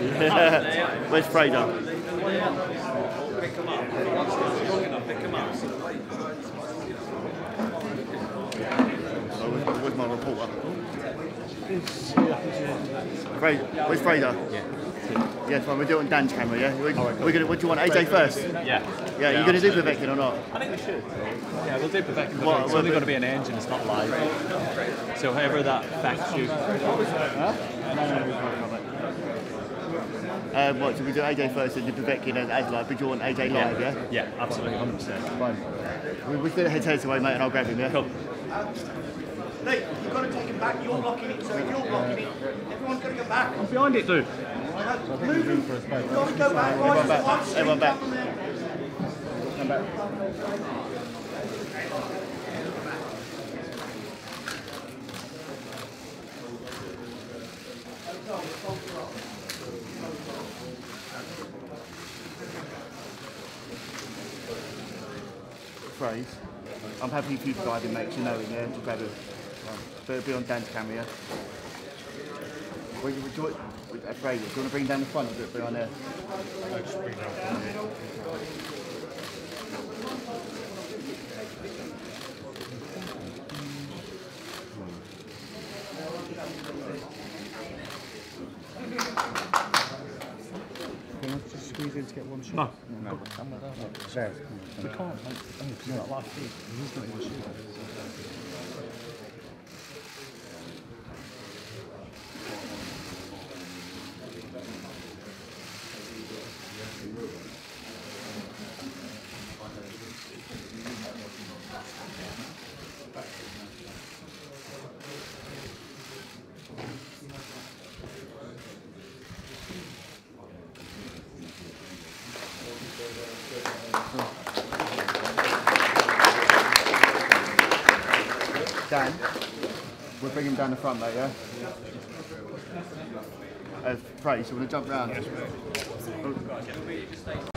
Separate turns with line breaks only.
Where's Fraser? Where's my reporter? Where's Fraser?
Yeah.
Yes, well, we're doing Dan's camera, yeah? We're gonna, what do you want, AJ first?
Yeah.
Yeah, are you going to do Perfecting or not?
I think we should. Yeah, we'll do Perfecting, but it's only going to be an engine, it's not live. So however that affects you.
What, so we do AJ first and do Perfecting as live, but you want AJ live, yeah?
Yeah, absolutely, 100%.
Fine. We'll do head to away, mate, and I'll grab him, yeah?
Cool.
Lee, you've got to take him back. You're blocking it, so if you're blocking it, everyone's got to go back.
I'm behind it, dude.
Move him. You've got to go back.
Everyone back. Everyone back.
Come back.
Phrase. I'm happy if you guide him, mate, you know him, yeah? Just grab him. But it'll be on Dan's camera, yeah? Fraser, do you want to bring down the front or do it behind there?
No, just bring down the front.
Can I just squeeze in to get one shot?
No.
No.
We can't. It's not last week. He's not even shooting.
Dan, we'll bring him down the front, mate, yeah? Fraser, you want to jump round?